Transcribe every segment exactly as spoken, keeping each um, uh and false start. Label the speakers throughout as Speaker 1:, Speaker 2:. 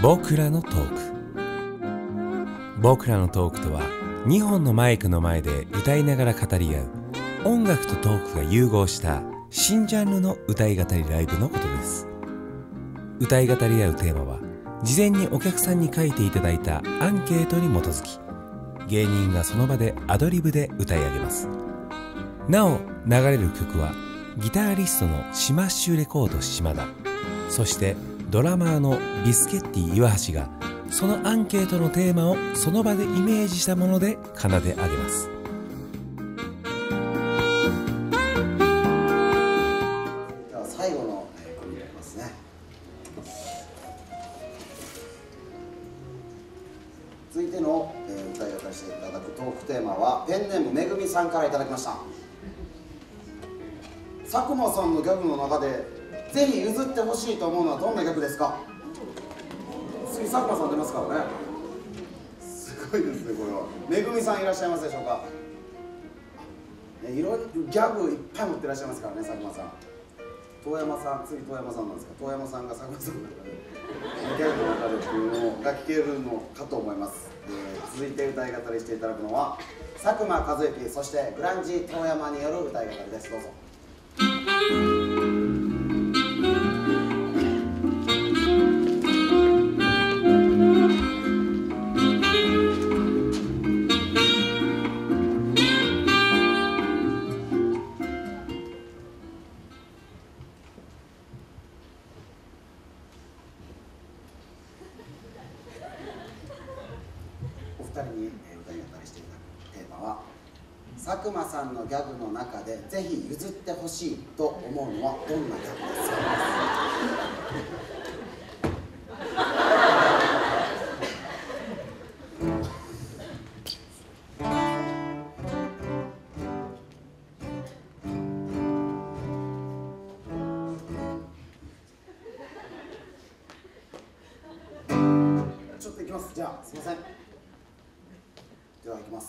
Speaker 1: 僕らのトーク。僕らのトークとは、にほんのマイクの前で歌いながら語り合う、音楽とトークが融合した新ジャンルの歌い語りライブのことです。歌い語り合うテーマは、事前にお客さんに書いていただいたアンケートに基づき、芸人がその場でアドリブで歌い上げます。なお、流れる曲は、ギタリストのシマッシュレコード島田、そしてドラマーのビスケッティ岩橋が、そのアンケートのテーマをその場でイメージしたもので奏で上げます。
Speaker 2: では最後の句になりますね。続いての歌い方していただくトークテーマはペンネームめぐみさんからいただきました。佐久間さんのギャグの中でぜひ譲ってほしいと思うのはどんなギャグですか？次佐久間さん出ますからね。すごいですね、これは。めぐみさんいらっしゃいますでしょうか？ね、いろいろギャグいっぱい持ってらっしゃいますからね、佐久間さん。遠山さん、次遠山さんなんですか？遠山さんが佐久間さんの中でギャグの中でっていうのが聞けるのかと思います。えー、続いて歌い語りしていただくのは佐久間一行、そしてグランジ遠山による歌い語りです。どうぞ。お二人に歌い語りしていただくテーマは、佐久間さんのギャグの中でぜひ譲ってほしいと思うのはどんなギャグですか？ちょっといきます。じゃあすいません。ではいきます。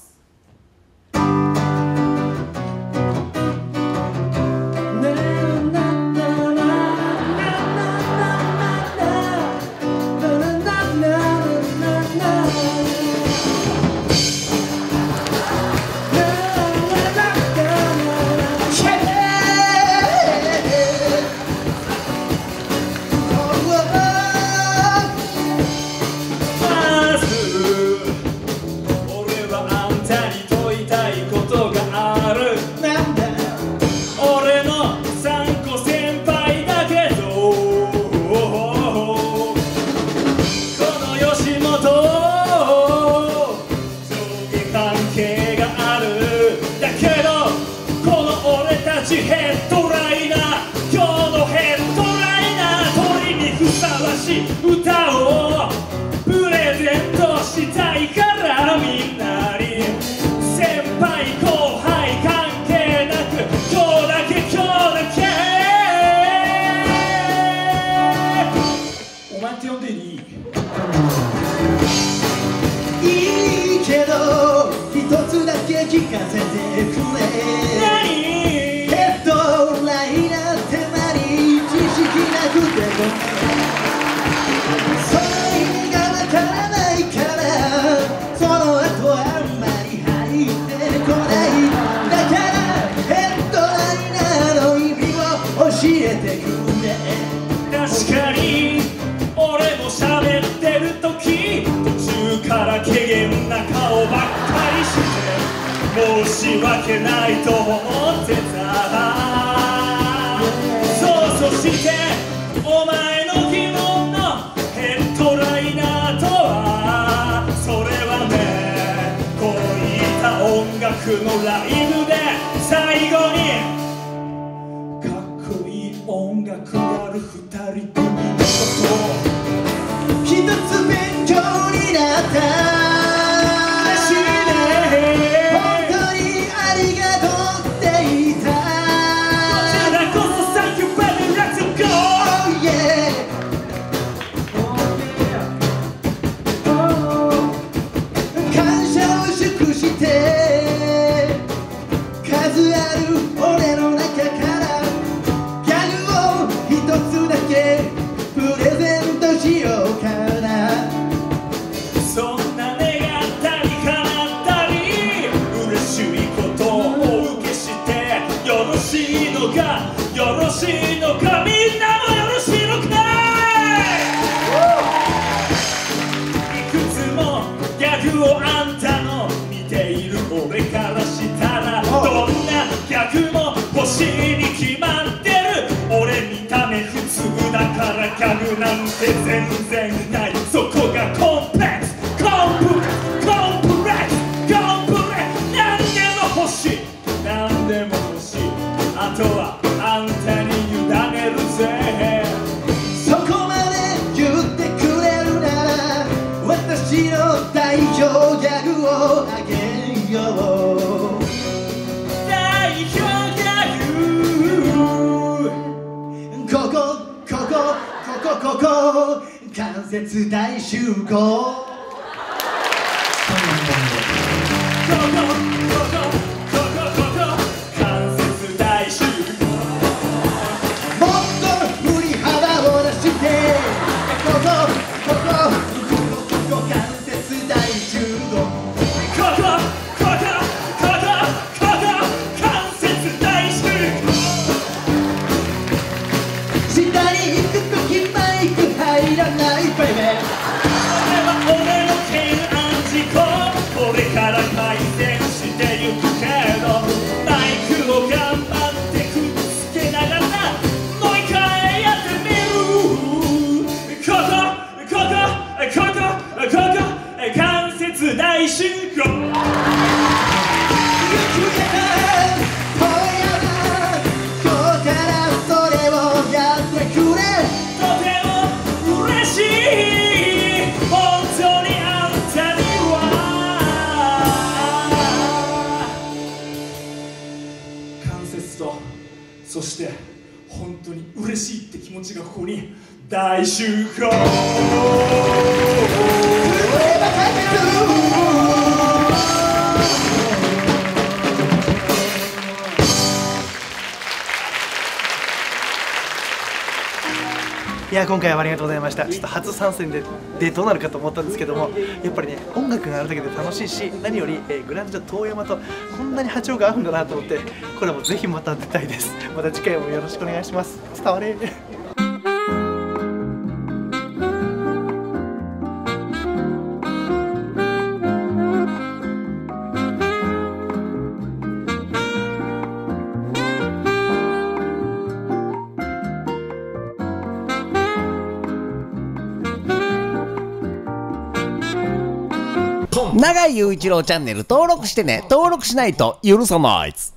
Speaker 3: ヘッドライナー、今日のヘッドライナー、鳥にふさわしい歌をプレゼントしたいからみんなに。先輩後輩関係なく今日だけ今日だけお前って呼んでいい？
Speaker 4: いいけど一つだけ聞かせてくれ。
Speaker 3: 何？
Speaker 4: その意味がわからないからその後あんまり入ってこない。だからヘッドライナーの意味を教えてくれ。
Speaker 3: 確かに俺も喋ってる時途中から怪げな顔ばっかりして申し訳ないと思ってた。そうそしてお前の疑問のヘッドライナーとは、それはね、こういった音楽のライブで最後にかっこいい音楽やる二人組のこと
Speaker 4: 一つ勉強になった。数ある俺の中からギャグを一つだけ
Speaker 3: ろしいのか、みんなもよろしいのかい。いくつもギャグをあんたの見ている俺からしたら、どんなギャグも欲しいに決まってる。俺見た目普通だからギャグなんて全然ない。そこがコンプレックス、コンプレックス、コンプレックス、コンプレックス。何でも欲しい、何でも欲しい。あとはあんたに委ねるぜ。
Speaker 4: そこまで言ってくれるなら、私の代表ギャグをあげよう。
Speaker 3: 代表ギャグ、
Speaker 4: ここここここここ関節大集合。
Speaker 3: ここここここここ関節大集合。
Speaker 4: もっと振り幅を出して、ここここここここ関節大集合。
Speaker 3: ここここここここ関節大集合。
Speaker 4: 下に行くときマイク入らないベイベー。
Speaker 3: これは俺の懸案事項、これから改善してゆくけど、マイクを頑張ってくっつけながらもう一回やってみる。ここここここここ関節大集合。そして本当に嬉しいって気持ちがここに大集合。
Speaker 5: いや今回はありがとうございました。ちょっと初参戦ででどうなるかと思ったんですけども、やっぱりね音楽があるだけで楽しいし、何より、えー、グランジョ遠山とこんなに波長が合うんだなと思って、これもぜひまた出たいです。また次回もよろしくお願いします。伝われ。
Speaker 6: 永井雄一郎チャンネル登録してね。登録しないと許さないっす。